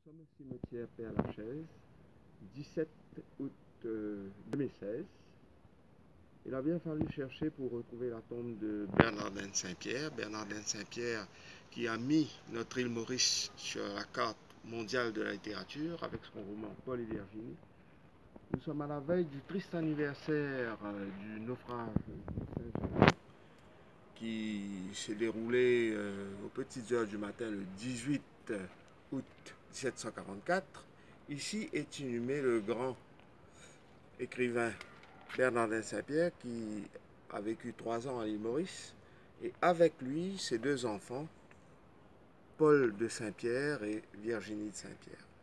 sommes au cimetière Père-Lachaise, 17 août 2016. Il a bien fallu chercher pour retrouver la tombe de Bernardin de Saint-Pierre. Bernardin de Saint-Pierre qui a mis notre île Maurice sur la carte mondiale de la littérature avec son roman Paul et Virginie. Nous sommes à la veille du triste anniversaire du naufrage de Saint-Jean qui s'est déroulé aux petites heures du matin le 18 août 1744. Ici est inhumé le grand écrivain Bernardin de Saint-Pierre qui a vécu 3 ans à l'île Maurice et avec lui ses 2 enfants, Paul de Saint-Pierre et Virginie de Saint-Pierre.